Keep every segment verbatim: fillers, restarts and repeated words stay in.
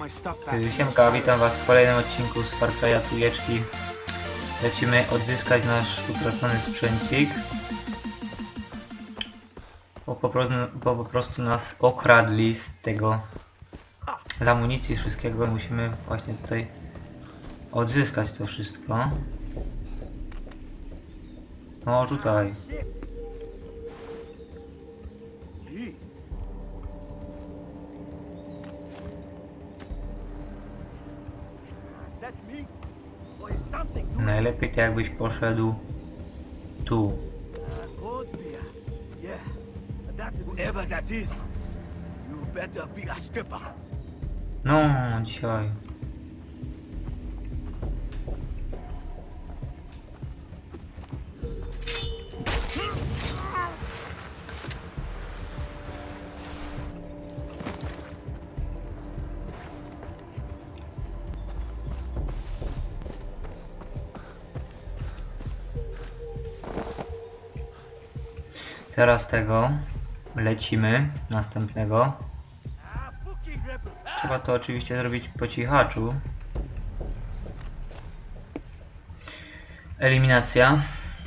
Siemka, witam was w kolejnym odcinku z Far Cry'a Trójeczki. Lecimy odzyskać nasz utracony sprzęcik. Bo po, prostu, bo po prostu nas okradli z tego, z amunicji wszystkiego. Musimy właśnie tutaj odzyskać to wszystko. O, tutaj. Najlepiej to jakbyś poszedł tu. No, dzisiaj. Teraz tego lecimy, następnego. Trzeba to oczywiście zrobić po cichaczu. Eliminacja.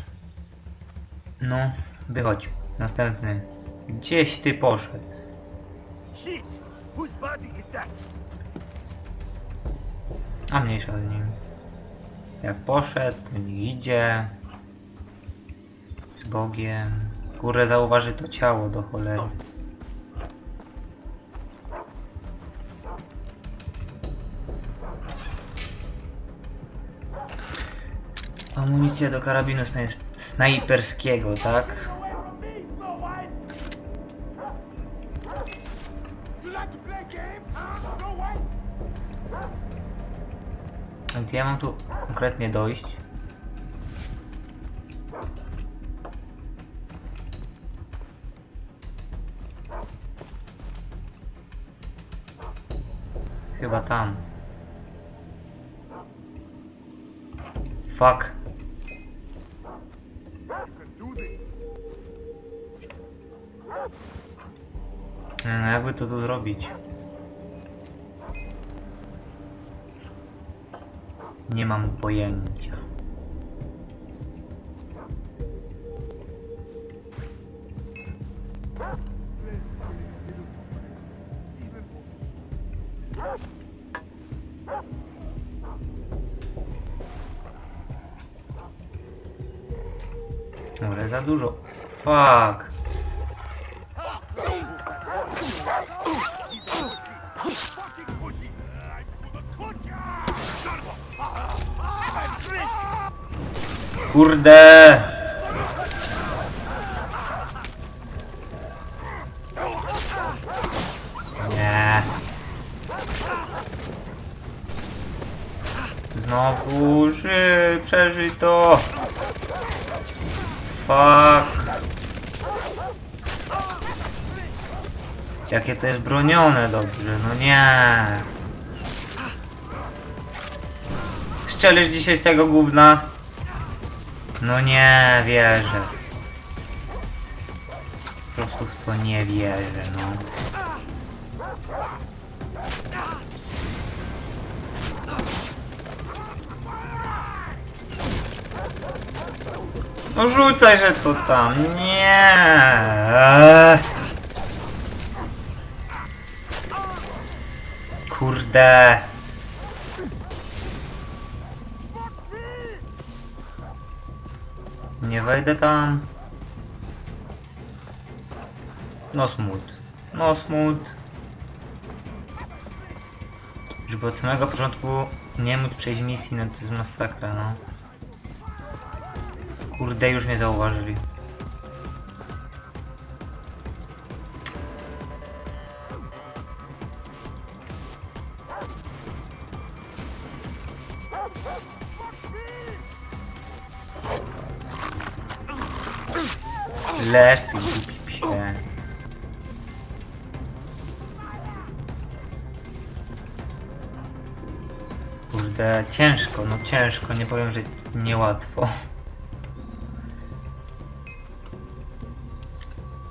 No, wychodź. Następny. Gdzieś ty poszedł. A mniejsza z nim. Jak poszedł, to nie idzie. Z Bogiem. Kurde, zauważy to ciało do cholery. Amunicja do karabinu snaj snajperskiego, tak? A gdzie ja mam tu konkretnie dojść? Chyba tam. Fuck. No jakby to tu zrobić? Nie mam pojęcia. Ale za dużo. Fuck. Kurde. Nie. Znowu ży, przeżyj to. Fuck. Jakie to jest bronione dobrze, no nie. Strzelisz dzisiaj z tego gówna? No nie wierzę. Po prostu w to nie wierzę, no. No rzucaj, że to tam. Nie. Kurde. Nie wejdę tam. No smut. No smut. Żeby od samego początku nie móc przejść misji, no to jest masakra, no. Kurde, już mnie zauważyli. Leż ty głupi psie. Kurde, ciężko, no ciężko, nie powiem, że niełatwo.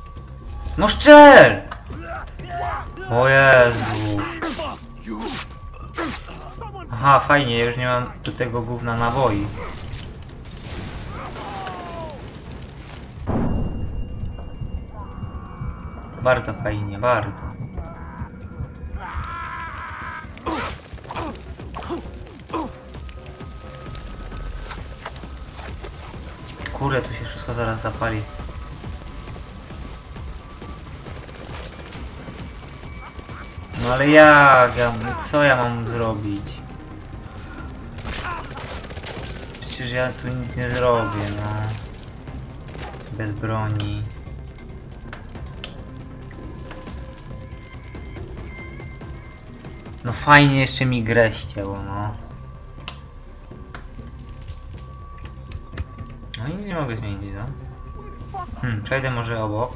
No szczel! O Jezu! Aha, fajnie, ja już nie mam do tego gówna naboi. Bardzo fajnie, bardzo. Kurde, tu się wszystko zaraz zapali. No ale jak? Ja, co ja mam zrobić? Przecież ja tu nic nie zrobię, no. Bez broni. No fajnie jeszcze mi grę ścięło, no. No nic nie mogę zmienić, no. Hmm, przejdę może obok.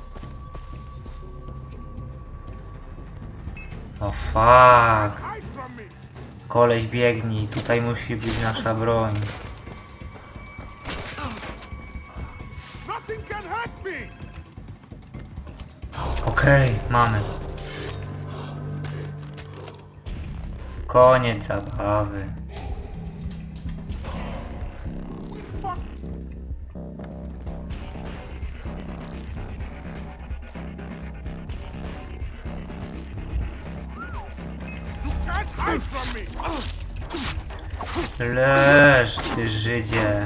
O fuck. Koleś biegnij, tutaj musi być nasza broń. Okej, okay, mamy. Koniec zabawy. Leż, ty Żydzie.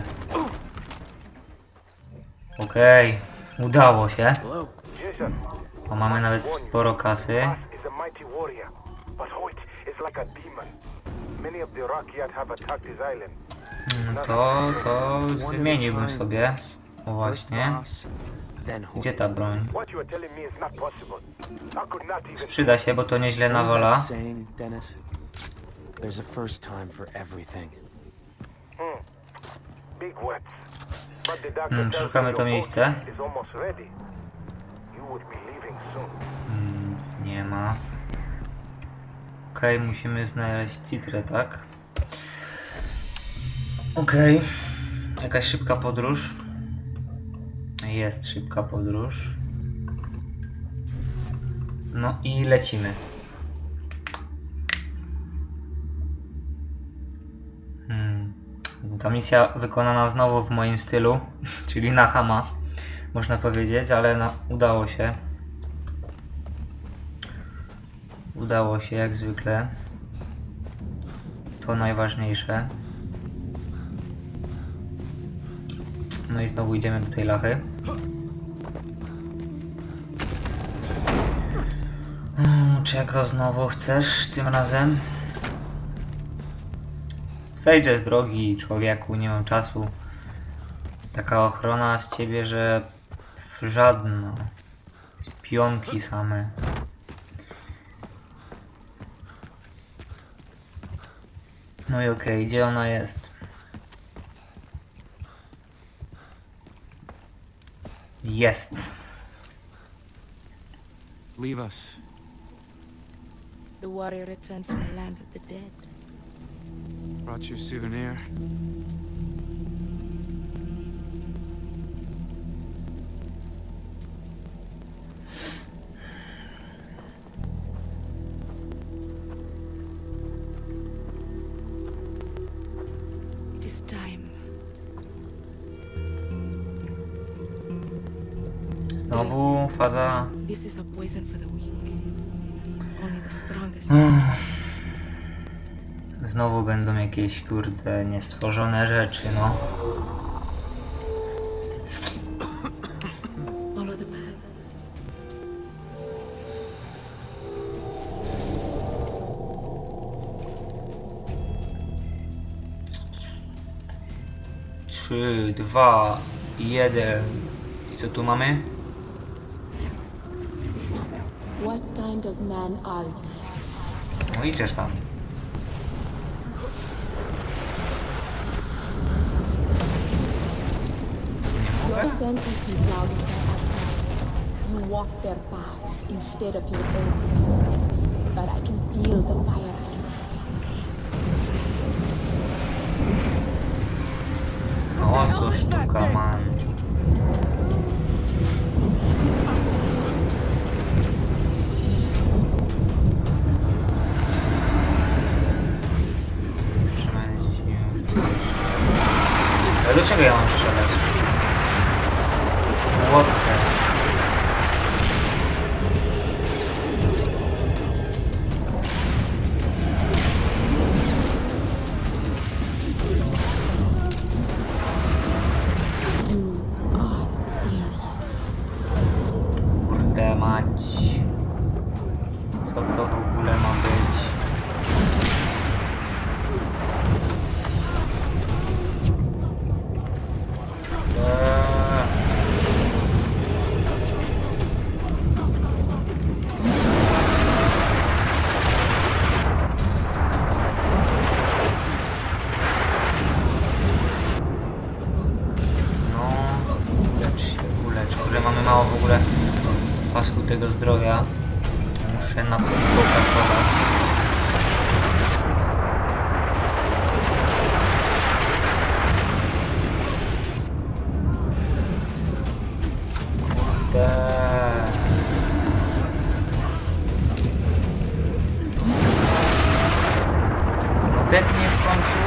Okej, okay. Udało się. O, mamy nawet sporo kasy. No to, to wymieniłbym sobie. O właśnie. Gdzie ta broń? Przyda się, bo to nieźle nawala. Hmm, przeszukamy to miejsce. Nic nie ma. Okej, okay, musimy znaleźć citrę, tak? Okej. Okay. Jakaś szybka podróż. Jest szybka podróż. No i lecimy. Hmm. Ta misja wykonana znowu w moim stylu, czyli na chama, można powiedzieć, ale no, udało się. Udało się jak zwykle. To najważniejsze. No i znowu idziemy do tej lachy. Hmm, czego znowu chcesz tym razem? Zejdź z drogi, człowieku, nie mam czasu. Taka ochrona z ciebie, że żadna. Pionki same. No i okej, okay, gdzie ona jest? Jest. Leave us. The warrior returns from the land of the dead. Brought you a souvenir. It is time. Znowu faza. This is a poison for the weak. Only the strongest. Znowu będą jakieś kurde niestworzone rzeczy, no. Follow the path. Trzy, dwa, jeden. I co tu mamy? What kind of man are you? No idziesz tam. Your senses be clouded by others. You walk their paths instead of your own footsteps. But I can feel the fire. O, co sztuka mam. strzelać. Łotkę. Kurde mać. Co to w ogóle ma być? Eee. No, ulecz się, ulecz. Kurde, mamy mało w ogóle pasku tego zdrowia. Muszę na to popracować. Kurde. No detnie w końcu.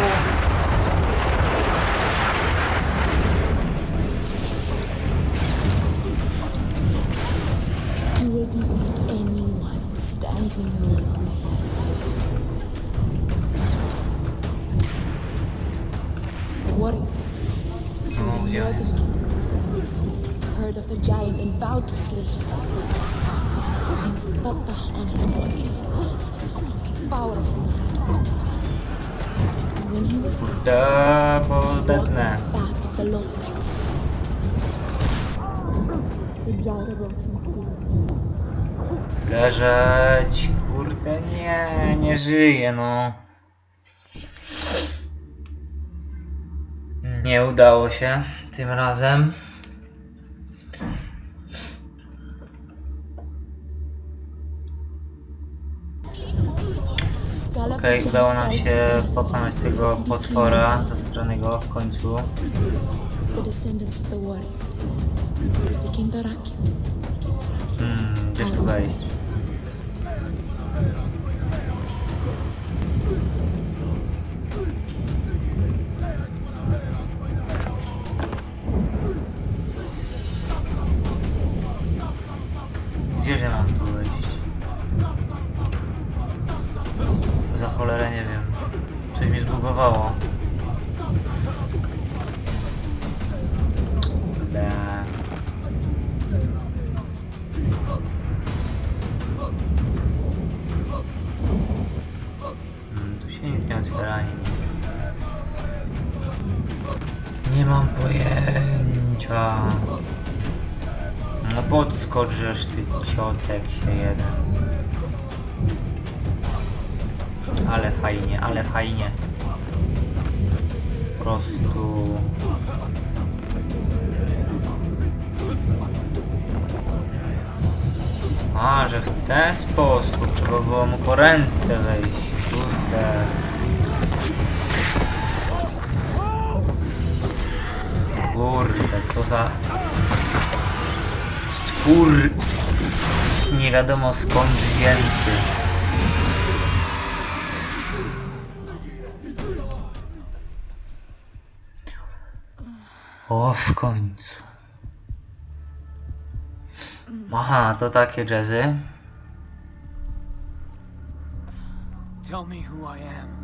You will defeat anyone who stands in your way. Warrior, from Oh, the yeah. northern kingdom, heard of the giant and vowed to slay him. With Tata on his body, powerful rat of the tribe. When he was ready, Da, bo he walked detnę. the path of the lotus. The giant arose from sleep. Leżeć. Kurde, nie, nie żyje, no. Nie udało się tym razem. Okej, okay, udało nam się pokonać tego potwora zastranego w końcu. The descendants of the warrior became the Rakia. Hmm, gdzieś tu wejść. Gdzieże mam tu wejść? Za cholerę nie wiem. Coś mi zbugowało. Kurde. Hmm, tu się nic nie otwiera ani nic. Nie mam pojęcia. No podskoczysz ty ciotek się jeden. Ale fajnie, ale fajnie. Po prostu... A, że w ten sposób trzeba było mu po ręce wejść. Kurde. Kurde, co za... Stwór... Nie wiadomo skąd wzięty. O, w końcu. Aha, to takie jazzy. Tell me who I am.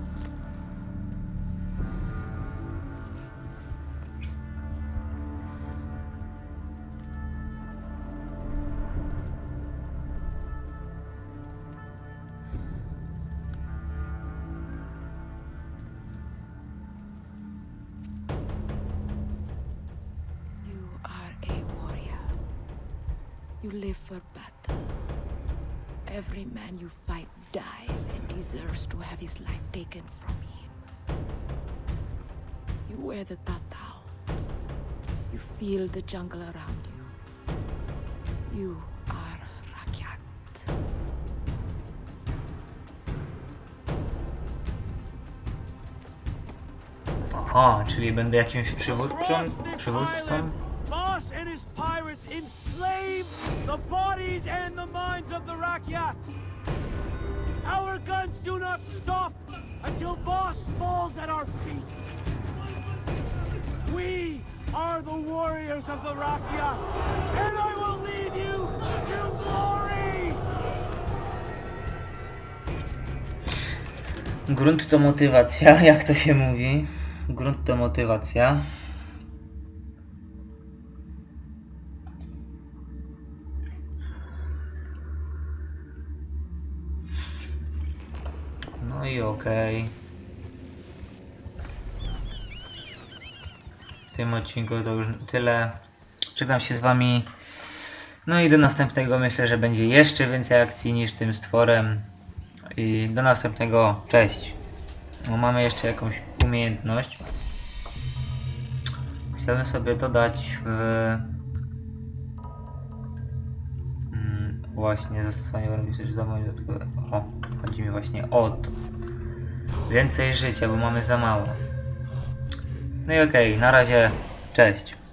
You live for battle. Every man you fight dies and deserves to have his life taken from him. You wear the tatau. You feel the jungle around you. You are Rakyat. Aha, czyli będę jakimś przywódcą? Przywódcą? Boss and his pirates enslave the bodies and the minds of the Rakyat. Our guns do not stop until Boss falls at our feet. We are the warriors of the Rakyat, and I will lead you to glory! Grunt to motywacja, jak to się mówi. Grunt to motywacja. No i okej. Okay. W tym odcinku to już tyle. Żegnam się z wami. No i do następnego, myślę, że będzie jeszcze więcej akcji niż tym stworem. I do następnego. Cześć. No, mamy jeszcze jakąś umiejętność. Chciałbym sobie dodać w... Hmm, właśnie zastosowanie warunków dodatkowe. O, chodzi mi właśnie o to. Więcej życia, bo mamy za mało. No i okej, okay, na razie, cześć.